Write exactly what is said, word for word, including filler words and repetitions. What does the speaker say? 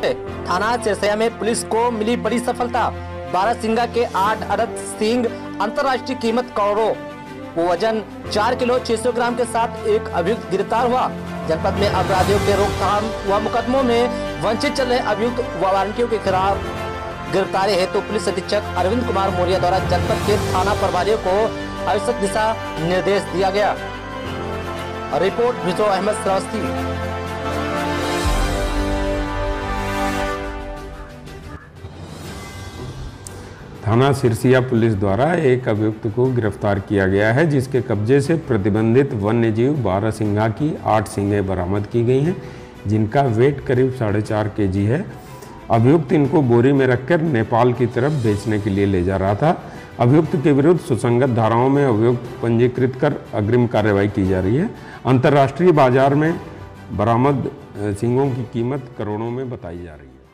थाना सिरसिया में पुलिस को मिली बड़ी सफलता। बारहसिंगा के आठ अदद सींग अंतर्राष्ट्रीय कीमत करोड़ों वजन चार किलो छह सौ ग्राम के साथ एक अभियुक्त गिरफ्तार हुआ। जनपद में अपराधियों के रोकथाम व मुकदमों में वंचित चल रहे अभियुक्त व वारंटियों के खिलाफ गिरफ्तारी हेतु तो पुलिस अधीक्षक अरविंद कुमार मौर्य द्वारा जनपद के थाना प्रभारियों को आवश्यक दिशा निर्देश दिया गया। रिपोर्ट विजो अहमद श्रावस्ती। थाना सिरसिया पुलिस द्वारा एक अभियुक्त को गिरफ्तार किया गया है, जिसके कब्जे से प्रतिबंधित वन्य जीव बारहसिंगा की आठ सींगें बरामद की गई हैं, जिनका वेट करीब साढ़े चार के जी है। अभियुक्त इनको बोरी में रखकर नेपाल की तरफ बेचने के लिए ले जा रहा था। अभियुक्त के विरुद्ध सुसंगत धाराओं में अभियुक्त पंजीकृत कर अग्रिम कार्रवाई की जा रही है। अंतर्राष्ट्रीय बाजार में बरामद सींगों की कीमत करोड़ों में बताई जा रही है।